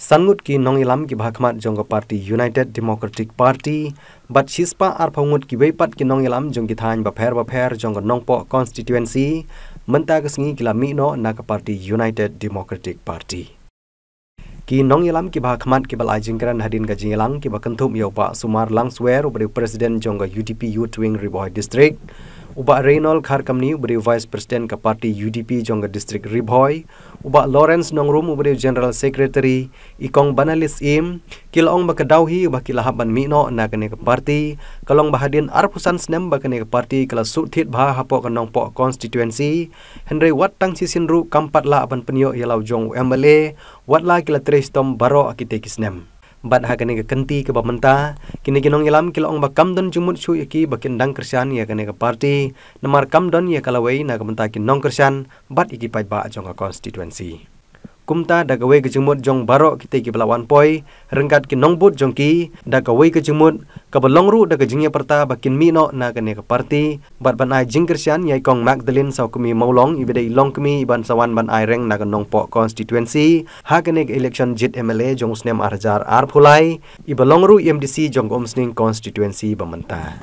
Sangut ki nong ilam ki bhakmat jong party United Democratic Party bat shispa ar phangut ki weipat ki nong ilam jong ki thain ba pher jong nongpo constituency menta kesngi kila mi no na ka party United Democratic Party ki nong ilam ki bhakmat ki balai jingkran hadin ka jingelang ki bakenthum yo pa Sumar Langswer ubri president jong UDP Youth Wing Riboy District uba Reynol Kharkamni ubri vice president ka party UDP jong district Riboy uba Lawrence Nongrum ubri general secretary ikong banalis im kilong bakadauhi uba kilahaban mino na kane ka party kalong bahadin arpusan snem ba kane ka party kala suthit bha hapo kanong po constituency Henry wat tang sisinru kampat la aban penyo yalau jong MLA wat la kila trestom baro akite kisnem bat ha kane ka kenti ke bamenta kini kinong ilam kilong bakamdon jumut su yaki bakindang kersian ya kane ka party namar kamdon ya kalawai na kamenta kinong kersian bat iki pai ba jong ka constituency kumta dagawe ke jumut jong baro kite ki belawan poi rengkat kinong but jong ki dagawe ke jumut ka balongru daga jingya perta bakin mino na kane ka party bat ban ai jing kersian ya kong Magdalene sau kemi maulong ibede long kemi iban sawan ban ai reng na kanong po constituency ha kane ka election jit MLA jong usnem arjar ar phulai ibalongru MDC jong omsning constituency bamenta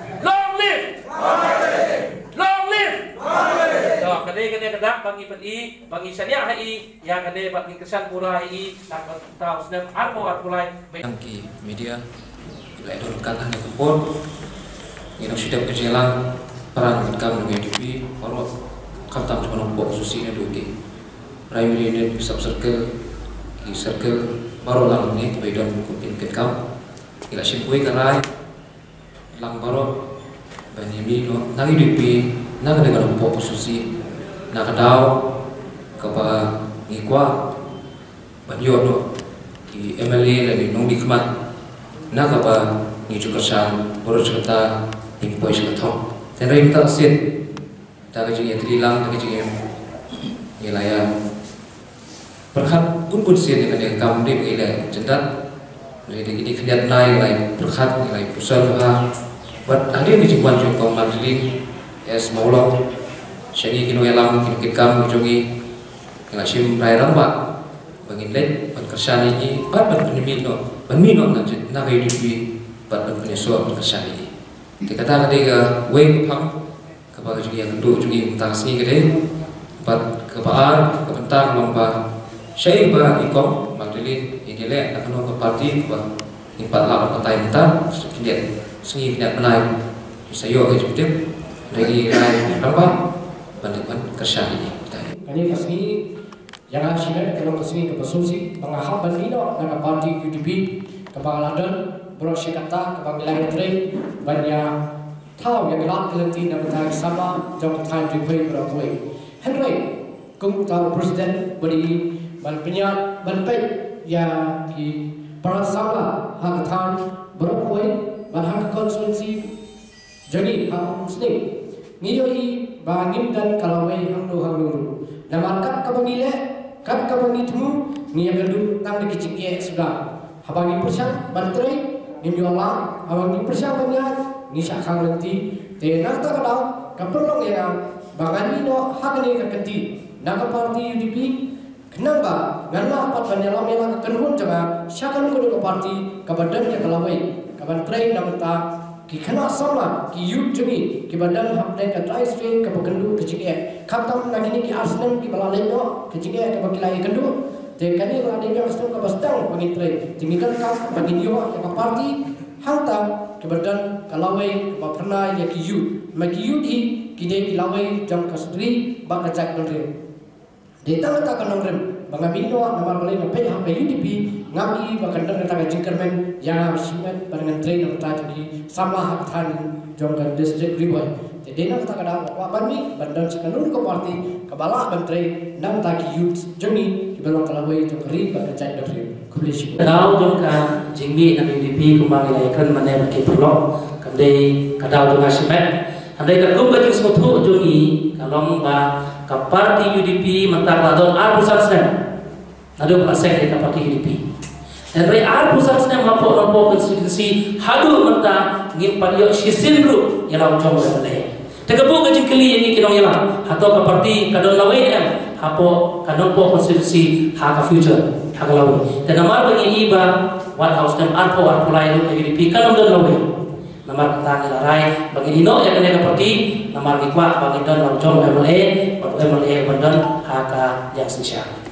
kadang bagi peni bagi syariah hai yang ada bagi kesan pura hai tak tahu sedang armo arpulai ki media bila edulkan hanya kupon yang sudah berjalan peran kami dengan UDP baru kamtam dengan pok susinya duki primary dan sub circle ki circle baru lang ni baidon kupin ke kam ila simpui karai lang baru banimi no nang UDP nang dengan pok susi nakadaw kapa ngikwa banyo no ki MLA lagi nong dikmat nakapa ni cukersan boros kata impoi sekathong tenrai minta sit daga jing trilang daga jing yelaya perkhat kun sit dengan kam dik ila jendat le ini keliat nai lai perkhat nilai pusat ha buat ada di jingwan jong kong Magdalene es maulong Syagi kino elam kino kikam ujongi ngelasim rai rambak bangin let ban kersan ini bat ban penimino ban mino na kayu dipi bat ban penyesua ban kersan ini dikata kadega wei pang kapa ujongi yang kedua ujongi mentang sini kade bat kepaar kebentar lomba syai ba ikong Magdalene ini le nak keno ke parti ba impat la patai mentar sekian sengi kena menai sayo ke juptip lagi rai rambak bantuan kerja ini. Kini kesini yang asyik kalau kesini ke pesusi mengahap bandino dengan parti UDP ke Bangladesh berosya kata ke Bangladesh trade banyak tahu yang gelap kelenti dan bertahan sama jauh bertahan dibuat berakui. Henry, kung tahu presiden beri banyak banpet yang di perasaan hak bertahan berakui banyak konstitusi jadi hak muslim. Ngiyoi bangim dan kalawai hangnu namarkat kabangile kat kabangitmu ngiya gendu tang de kicing ye sudah habangi persyang bantrei ngimyola habangi persyang banyak ngisya khang lenti te na ta kadau kaperlong ya bangani no hakni ka kenti na ka parti UDP kenapa ngana pat banyala mela ka kenhun jaga syakan ko ka parti ka badan ya kalawai ka bantrei namta ki khana sama ki youth jemi ki badan hamne ka try strain ka bakendu ke jige khatam nagini ki arsenal ki balale no ke jige ka bakilai kendu te kani balade ka astam ka bastang pangitre tingikan ka bagin yo ka party hangta ki badan kalawai ka pernah ya ki youth ma ki youth ki de ki lawai jam ka sudri ba ka jak nore de tang ta ka nongrem bangabindo namar balai ma pe ha pe UDP ngami bakandang ta ka jingkermen ya simet barengan train ta jadi sama haktan jongkan district Riboy jadi nak tak ada apa ni bandan sekanun ke parti kebala bantre nang taki youth jemi di belong kalawai jongkeri baga chat dari kulishi kadau jongka jingmi na UDP kumbang ilai kan mane ke perlo kadai kadau jongka simet andai ka kum bajing sotu jongi kalong ba ka parti UDP mentar ladon arpusan sen adu pasek ka parti UDP dan rai ar pusat snem hapo nompo konstitusi hadu menta ngin padio sisin group yalau jong le tegapo ka jingkeli ini kinong yalang hato ka parti kadon lawai em hapo ka nompo konstitusi ha ka future hagalawi dan namar bagi iba White House dan arpo lain itu UDP kan don lawi namar kata larai bagi dino yang kena parti namar gikwa bagi don laujong MLA MLA bandon haka yang sensya